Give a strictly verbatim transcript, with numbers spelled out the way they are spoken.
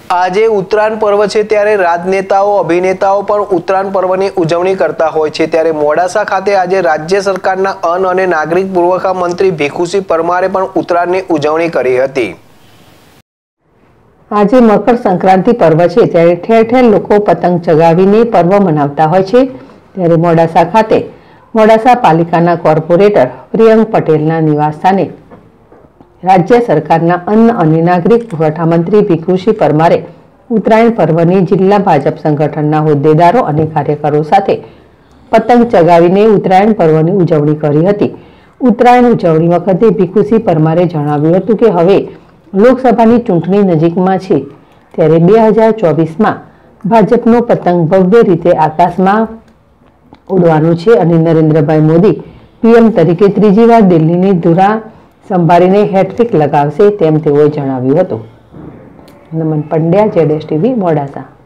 આજે ઉત્તરાયણ પર્વ છે ત્યારે રાજનેતાઓ અભિનેતાઓ પણ ઉત્તરાયણ પર્વની ઉજવણી કરતા હોય છે ત્યારે મોડાસા ખાતે આજે રાજ્ય સરકારના અન્ન અને નાગરિક પુરવઠા મંત્રી ભીખુસિંહ પરમારે પણ ઉત્તરાયણની ઉજવણી કરી હતી। આજે મકર સંક્રાંતિ પર્વ છે ત્યારે ઠેર ઠેર લોકો પતંગ ચગાવીને પર્વ મનાવતા હોય છે ત્યારે મોડાસા ખાતે મોડાસા પાલિકાના કોર્પોરેટર પ્રિયંક પટેલના નિવાસસ્થાને રાજ્ય સરકારના અન્ન અને નાગરિક પુરવઠા મંત્રી ભીખુસિંહ પરમારે ઉત્તરાયણ પર્વની જિલ્લા ભાજપ સંગઠનના હોદ્દેદારો અને કાર્યકરો સાથે પતંગ ચગાવીને ઉત્તરાયણ પર્વની ઉજવણી કરી હતી। ઉત્તરાયણ ઉજવણી વખતે ભીખુસિંહ પરમારે જણાવ્યું હતું કે હવે લોકસભાની ચૂંટણી નજીકમાં છે ત્યારે બે હજાર ચોવીસમાં ભાજપનો પતંગ ભવ્ય રીતે આકાશમાં ઉડવાનો છે અને નરેન્દ્રભાઈ મોદી પીએમ તરીકે ત્રીજી વાર દિલ્હીની ધુરા સંભાળીને હેટ્રિક લગાવશે તેમ તેઓએ જણાવ્યું હતું। નમન પંડ્યા, જેડેશ ટીવી, મોડાસા।